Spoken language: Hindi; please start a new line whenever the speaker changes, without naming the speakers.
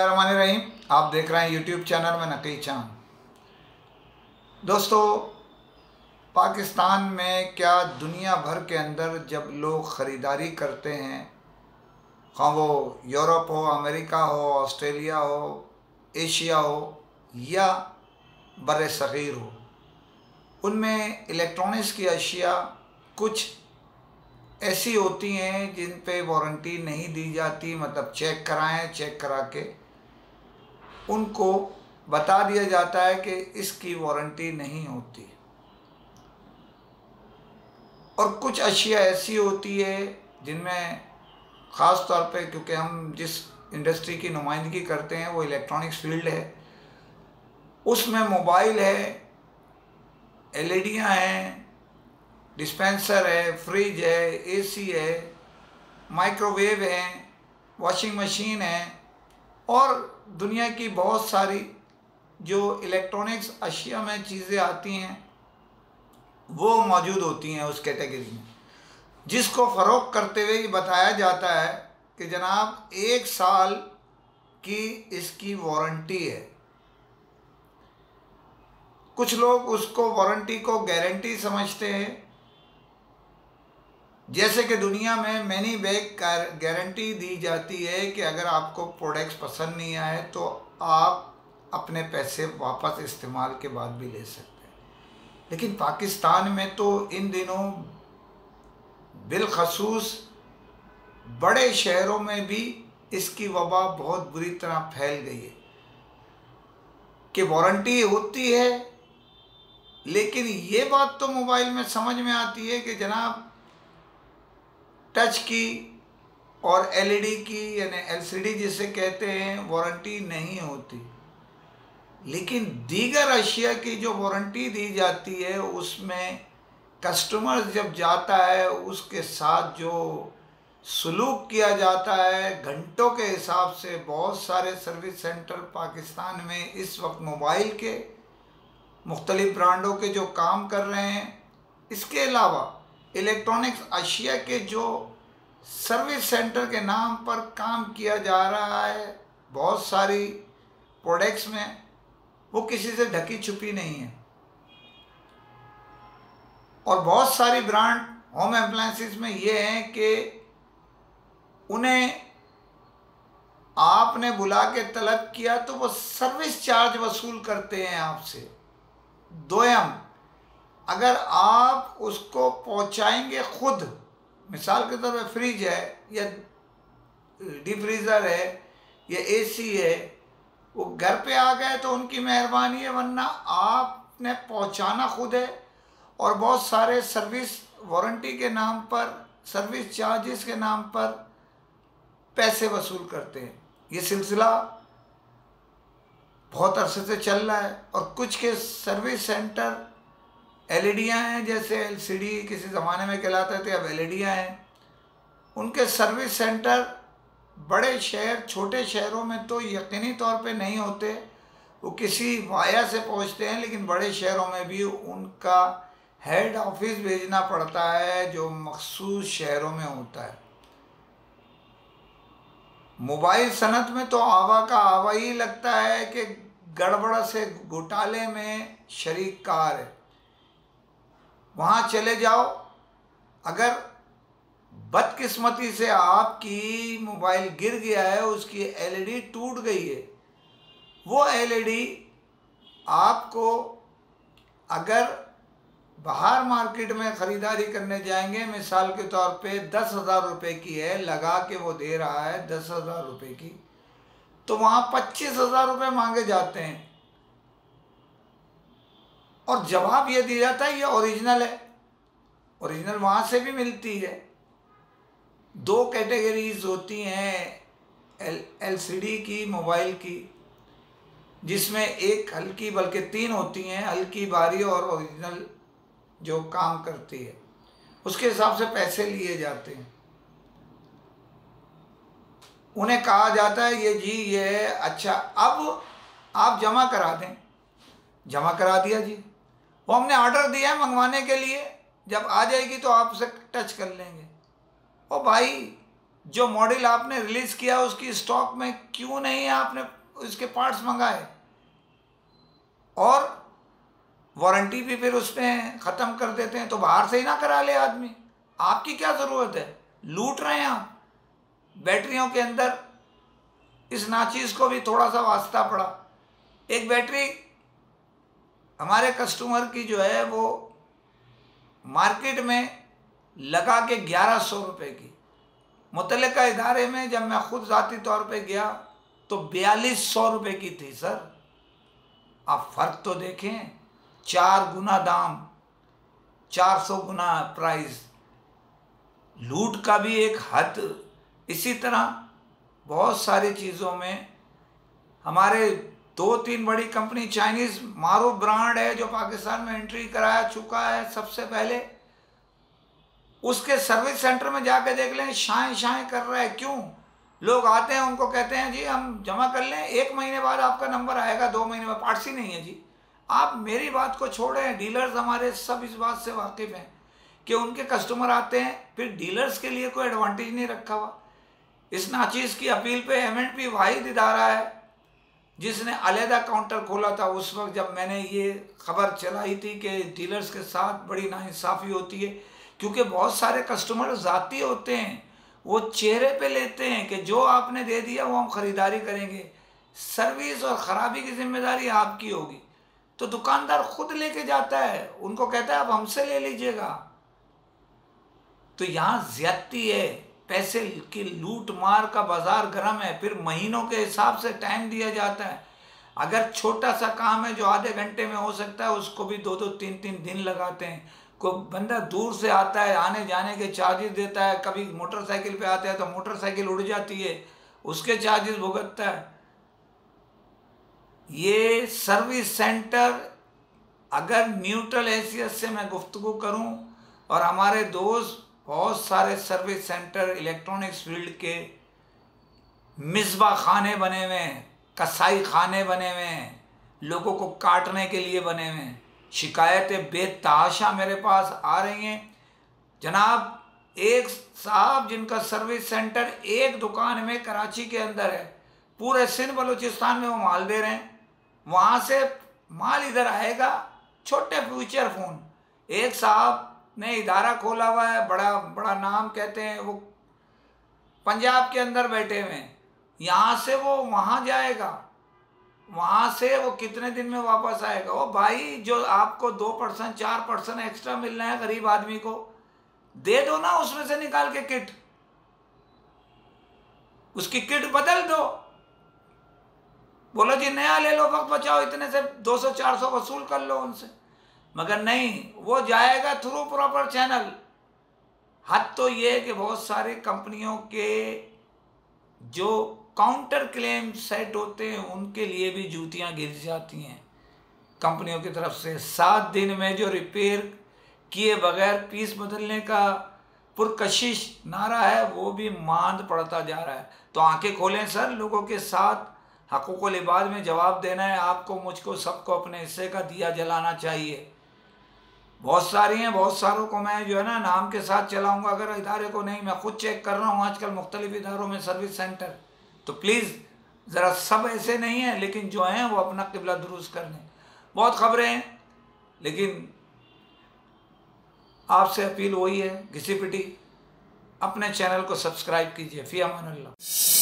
बिस्मिल्लाहिर्रहमानिर्रहीम। आप देख रहे हैं यूट्यूब चैनल में नकी चांद। दोस्तों, पाकिस्तान में क्या दुनिया भर के अंदर जब लोग ख़रीदारी करते हैं, हाँ वो यूरोप हो, अमेरिका हो, ऑस्ट्रेलिया हो, एशिया हो या बर्रे सग़ीर हो, उनमें इलेक्ट्रॉनिक्स की अशिया कुछ ऐसी होती हैं जिन पे वारंटी नहीं दी जाती। मतलब चेक कराएं, चेक करा के उनको बता दिया जाता है कि इसकी वारंटी नहीं होती। और कुछ अशिया ऐसी होती है जिनमें ख़ास तौर पे, क्योंकि हम जिस इंडस्ट्री की नुमाइंदगी करते हैं वो इलेक्ट्रॉनिक्स फील्ड है, उसमें मोबाइल है, एलईडियाँ हैं, डिस्पेंसर है, फ्रिज है, एसी है, माइक्रोवेव है, वॉशिंग मशीन है और दुनिया की बहुत सारी जो इलेक्ट्रॉनिक्स अशिया में चीज़ें आती हैं वो मौजूद होती हैं उस कैटेगरी में, जिसको फ़रोख्त करते हुए ये बताया जाता है कि जनाब 1 साल की इसकी वारंटी है। कुछ लोग उसको वारंटी को गारंटी समझते हैं, जैसे कि दुनिया में मैनी बैग गारंटी दी जाती है कि अगर आपको प्रोडक्ट्स पसंद नहीं आए तो आप अपने पैसे वापस इस्तेमाल के बाद भी ले सकते हैं। लेकिन पाकिस्तान में तो इन दिनों बिलखसूस बड़े शहरों में भी इसकी वबा बहुत बुरी तरह फैल गई है कि वारंटी होती है, लेकिन ये बात तो मोबाइल में समझ में आती है कि जनाब टच की और एलईडी की यानी एलसीडी जिसे कहते हैं वारंटी नहीं होती। लेकिन दीगर अशिया की जो वारंटी दी जाती है उसमें कस्टमर जब जाता है उसके साथ जो सलूक किया जाता है घंटों के हिसाब से, बहुत सारे सर्विस सेंटर पाकिस्तान में इस वक्त मोबाइल के मुख्तलिफ ब्रांडों के जो काम कर रहे हैं, इसके अलावा इलेक्ट्रॉनिक्स अशिया के जो सर्विस सेंटर के नाम पर काम किया जा रहा है बहुत सारी प्रोडक्ट्स में, वो किसी से ढकी छुपी नहीं है। और बहुत सारी ब्रांड होम अप्लायंसेस में ये हैं कि उन्हें आपने बुला के तलब किया तो वो सर्विस चार्ज वसूल करते हैं आपसे। दोयम, अगर आप उसको पहुंचाएंगे खुद, मिसाल के तौर पर फ्रिज है या डीप फ्रीज़र है या एसी है, वो घर पे आ गए तो उनकी मेहरबानी है, वरना आपने पहुंचाना खुद है। और बहुत सारे सर्विस वारंटी के नाम पर, सर्विस चार्जेस के नाम पर पैसे वसूल करते हैं। ये सिलसिला बहुत अरसे से चल रहा है। और कुछ के सर्विस सेंटर एलईडियाँ हैं, जैसे एलसीडी किसी ज़माने में कहलाते थे, अब एलईडियाँ हैं। उनके सर्विस सेंटर बड़े शहर, छोटे शहरों में तो यकीनी तौर पे नहीं होते, वो किसी वाया से पहुंचते हैं, लेकिन बड़े शहरों में भी उनका हेड ऑफिस भेजना पड़ता है जो मखसूस शहरों में होता है। मोबाइल सनत में तो आवा का आवा ही लगता है कि गड़बड़ से घोटाले में शरीक कार है। वहाँ चले जाओ, अगर बदकिस्मती से आपकी मोबाइल गिर गया है, उसकी एलईडी टूट गई है, वो एलईडी आपको अगर बाहर मार्केट में ख़रीदारी करने जाएंगे, मिसाल के तौर पे 10,000 रुपये की है, लगा के वो दे रहा है 10,000 रुपये की, तो वहाँ 25,000 रुपये मांगे जाते हैं। और जवाब ये दिया जाता है ये ओरिजिनल है। ओरिजिनल वहाँ से भी मिलती है। 2 कैटेगरीज होती हैं एलसीडी की, मोबाइल की, जिसमें एक हल्की, बल्कि 3 होती हैं, हल्की, भारी और ओरिजिनल जो काम करती है। उसके हिसाब से पैसे लिए जाते हैं। उन्हें कहा जाता है ये जी ये है, अच्छा अब आप जमा करा दें। जमा करा दिया जी, वो हमने ऑर्डर दिया है मंगवाने के लिए, जब आ जाएगी तो आपसे टच कर लेंगे। ओ भाई, जो मॉडल आपने रिलीज़ किया उसकी स्टॉक में क्यों नहीं है, आपने उसके पार्ट्स मंगाए और वारंटी भी फिर उसमें ख़त्म कर देते हैं। तो बाहर से ही ना करा ले आदमी, आपकी क्या ज़रूरत है, लूट रहे हैं आप। बैटरियों के अंदर इस नाचीज़ को भी थोड़ा सा वास्ता पड़ा। एक बैटरी हमारे कस्टमर की जो है वो मार्केट में लगा के 1100 रुपये की, मुतल्लिका इदारे में जब मैं खुद ज़ाती तौर पे गया तो 4200 रुपये की थी सर। आप फ़र्क तो देखें, 4 गुना दाम, 400 गुना प्राइस। लूट का भी एक हद। इसी तरह बहुत सारी चीज़ों में हमारे 2-3 बड़ी कंपनी, चाइनीज़ मारूफ ब्रांड है जो पाकिस्तान में एंट्री कराया चुका है सबसे पहले, उसके सर्विस सेंटर में जाके देख लें, शाएं शाएं कर रहा है। क्यों? लोग आते हैं, उनको कहते हैं जी हम जमा कर लें, 1 महीने बाद आपका नंबर आएगा, 2 महीने बाद। पार्ट्स ही नहीं है जी। आप मेरी बात को छोड़ें, डीलर्स हमारे सब इस बात से वाकिफ़ हैं कि उनके कस्टमर आते हैं, फिर डीलर्स के लिए कोई एडवांटेज नहीं रखा हुआ। इस नाचीज़ की अपील पे M&P वाहिद इदारा है जिसने अलहदा काउंटर खोला था उस वक्त जब मैंने ये खबर चलाई थी कि डीलर्स के साथ बड़ी नाइंसाफ़ी होती है। क्योंकि बहुत सारे कस्टमर ज़ाती होते हैं, वो चेहरे पे लेते हैं कि जो आपने दे दिया वो हम ख़रीदारी करेंगे, सर्विस और ख़राबी की जिम्मेदारी आपकी होगी। तो दुकानदार खुद लेके जाता है, उनको कहता है आप हमसे ले लीजिएगा। तो यहाँ ज़्यादती है, पैसे की लूट मार का बाज़ार गर्म है। फिर महीनों के हिसाब से टाइम दिया जाता है। अगर छोटा सा काम है जो आधे घंटे में हो सकता है, उसको भी 2-2, 3-3 दिन लगाते हैं। कोई बंदा दूर से आता है, आने जाने के चार्जेस देता है, कभी मोटरसाइकिल पे आता है तो मोटरसाइकिल उड़ जाती है, उसके चार्जेस भुगतता है। ये सर्विस सेंटर, अगर न्यूट्रल हैसियत से मैं गुफ्तगू करूं, और हमारे दोस्त बहुत सारे सर्विस सेंटर इलेक्ट्रॉनिक्स फील्ड के मिसबा खाने बने हुए हैं, कसाई खाने बने हुए हैं, लोगों को काटने के लिए बने हुए हैं। शिकायतें बेतहाशा मेरे पास आ रही हैं। जनाब, एक साहब जिनका सर्विस सेंटर एक दुकान में कराची के अंदर है, पूरे सिंध बलूचिस्तान में वो माल दे रहे हैं, वहाँ से माल इधर आएगा, छोटे फ्यूचर फ़ोन। एक साहब ने इदारा खोला हुआ है, बड़ा बड़ा नाम कहते हैं, वो पंजाब के अंदर बैठे हुए हैं। यहाँ से वो वहाँ जाएगा, वहाँ से वो कितने दिन में वापस आएगा? वो भाई, जो आपको 2%, 4% एक्स्ट्रा मिल रहा है गरीब आदमी को, दे दो ना, उसमें से निकाल के किट, उसकी किट बदल दो। बोलो जी नया ले लो, वक्त बचाओ, इतने से 200-400 वसूल कर लो उनसे। मगर नहीं, वो जाएगा थ्रू प्रॉपर चैनल। हद तो ये है कि बहुत सारी कंपनियों के जो काउंटर क्लेम सेट होते हैं उनके लिए भी जूतियां गिर जाती हैं कंपनियों की तरफ से। 7 दिन में जो रिपेयर किए बगैर पीस बदलने का पुरकशिश नारा है, वो भी मांद पड़ता जा रहा है। तो आंखें खोलें सर, लोगों के साथ हकूक़ुल इबाद में जवाब देना है आपको, मुझको, सबको अपने हिस्से का दिया जलाना चाहिए। बहुत सारी हैं, बहुत सारों को मैं जो है ना नाम के साथ चलाऊंगा, अगर इदारे को नहीं। मैं खुद चेक कर रहा हूँ आजकल मुख्तलिफ इदारों में सर्विस सेंटर। तो प्लीज़ ज़रा, सब ऐसे नहीं हैं, लेकिन जो हैं वो अपना किबला दुरुस्त कर लें। बहुत ख़बरें हैं, लेकिन आपसे अपील वही है, घिसी पिटी। अपने चैनल को सब्सक्राइब कीजिए। फ़ी अमान अल्लाह।